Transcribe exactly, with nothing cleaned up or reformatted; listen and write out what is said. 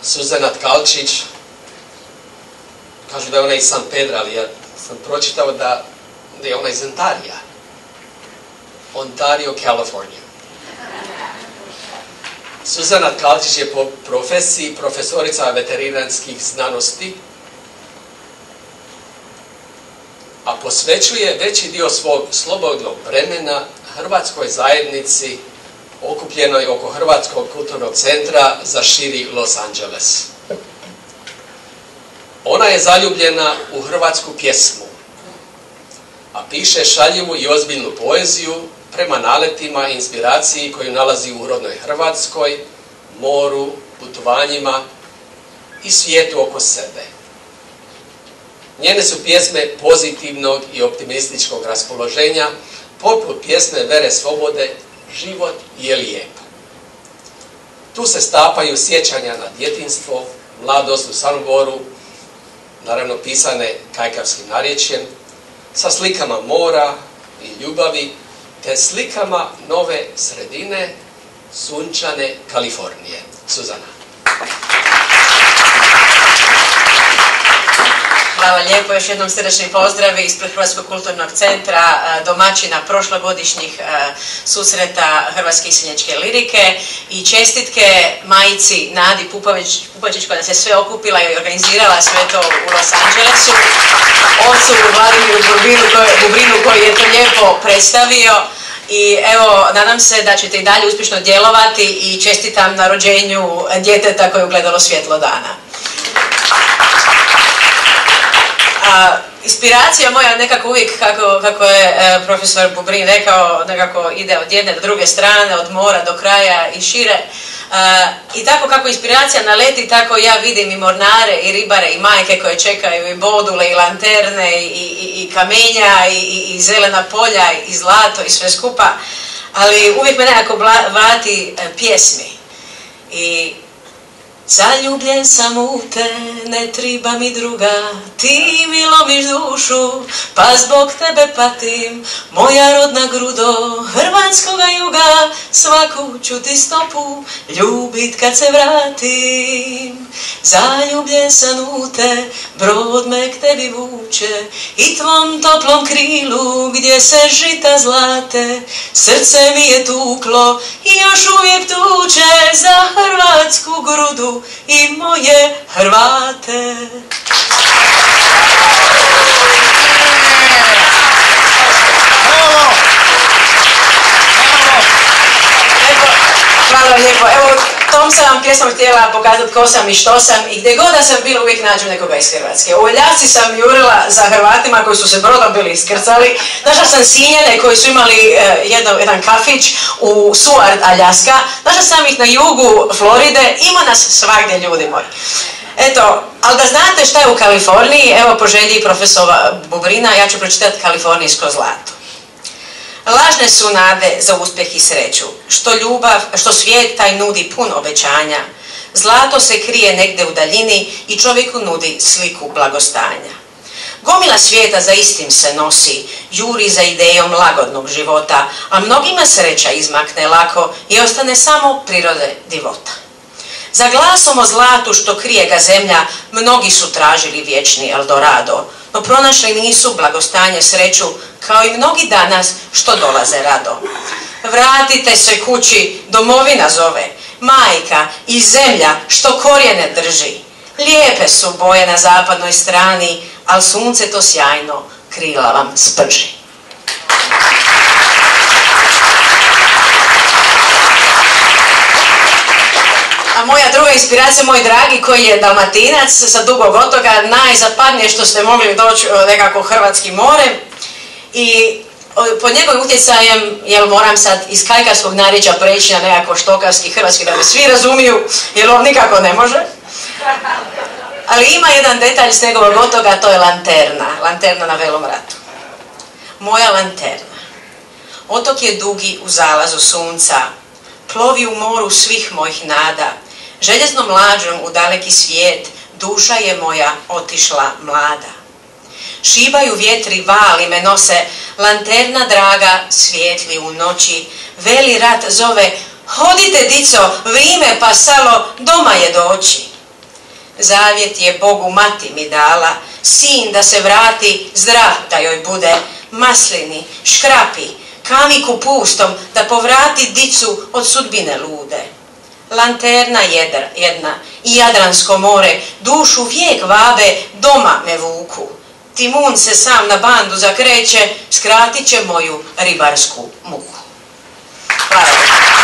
Suzana Tkalčić, kažu da je ona iz San Pedra, ali ja sam pročitao da, da je ona iz Ontarija. Ontario, Kalifornija. Suzana Tkalčić je po profesiji profesorica veterinarskih znanosti, a posvećuje veći dio svog slobodnog vremena hrvatskoj zajednici okupljenoj oko Hrvatskog kulturnog centra za širi Los Angeles. Ona je zaljubljena u hrvatsku pjesmu, a piše šaljivu i ozbiljnu poeziju prema naletima i inspiraciji koju nalazi u rodnoj Hrvatskoj, moru, putovanjima i svijetu oko sebe. Njene su pjesme pozitivnog i optimističkog raspoloženja, poput pjesme Vere Svobode Život je lijep. Tu se stapaju sjećanja na djetinjstvo, mladost u Samoboru, naravno pisane kajkavskim narječjem, sa slikama mora i ljubavi, te slikama nove sredine, sunčane Kalifornije. Suzana. Hvala lijepo, još jednom srdečni pozdrav ispred Hrvatskog kulturnog centra, domaćina prošlogodišnjih susreta Hrvatske iseljenčke lirike i čestitke majici Nadi Pupačić koja nas je sve okupila i organizirala sve to u Los Angelesu, ocu Vladimiru Bubrinu koji je to lijepo predstavio. I evo, nadam se da ćete i dalje uspješno djelovati i čestitam na rođenju djeteta koje je ugledalo svjetlo dana. A, inspiracija moja nekako uvijek, kako, kako je e, profesor Bubrin rekao, nekako ide od jedne do druge strane, od mora do kraja i šire. E, I tako kako inspiracija naleti, tako ja vidim i mornare, i ribare, i majke koje čekaju, i bodule, i lanterne, i, i, i kamenja, i, i, i zelena polja, i zlato, i sve skupa. Ali uvijek me nekako vrati e, pjesmi. I zaljubljen sam u te, ne triba mi druga, ti mi lomiš dušu, pa zbog tebe patim, moja rodna grudo hrvatskoga juga, svaku ću ti stopu ljubit kad se vratim. Zaljubljen sam u te, brod me k tebi vuče i tvom toplom krilu gdje se žita zlate, srce mi je tuklo i još uvijek tuče za hrvatsku grudu i moje Hrvate. Hvala lijepo. Evo, tom sam vam pjesmom htjela pokazati ko sam i što sam i gdje god da sam bila uvijek nađem nekoga iz Hrvatske. U Veljavci sam jurila za Hrvatima koji su se brodom bili iskrcali. Našla sam Sinjane koji su imali eh, jedno, jedan kafić u Seward, Aljaska. Našla sam ih na jugu Floride. Ima nas svagdje, ljudi moji. Eto, ali da znate šta je u Kaliforniji, evo po želji profesora Bubrina, ja ću pročitati Kalifornijsko zlato. Lažne su nade za uspjeh i sreću, što ljubav, što svijet taj nudi pun obećanja. Zlato se krije negdje u daljini i čovjeku nudi sliku blagostanja. Gomila svijeta za istim se nosi, juri za idejom lagodnog života, a mnogima sreća izmakne lako i ostane samo prirode divota. Za glasom o zlatu što krije ga zemlja, mnogi su tražili vječni Eldorado, no pronašli nisu blagostanje sreću, kao i mnogi danas što dolaze rado. Vratite se kući, domovina zove, majka i zemlja što korijene drži. Lijepe su boje na zapadnoj strani, al sunce to sjajno krila vam sprži. A moja druga inspiracija, moj dragi koji je Dalmatinac sa Dugog otoka, najzapadnije što ste mogli doći nekako Hrvatskim morem. I pod njegovim utjecajem, jel moram sad iz kajkavskog narječja preći na nekako štokavski hrvatski da me svi razumiju, jer on nikako ne može. Ali ima jedan detalj s njegovog otoka, to je lanterna, lanterna na Velom ratu. Moja lanterna. Otok je dugi u zalazu sunca, plovi u moru svih mojih nada, željeznom lađom u daleki svijet, duša je moja otišla mlada. Šibaju vjetri, vali me nose, lanterna draga svijetli u noći, veli rat zove, hodite dico, vrime pasalo, doma je doći. Zavjet je Bogu mati mi dala, sin da se vrati, zdrav da joj bude, maslini, škrapi, kamiku pustom, da povrati dicu od sudbine lude. Lanterna jedra, jedna i Jadransko more, dušu vijek vabe, doma me vuku. Timun se sam na bandu zakreće, skratit će moju ribarsku muku. Hvala.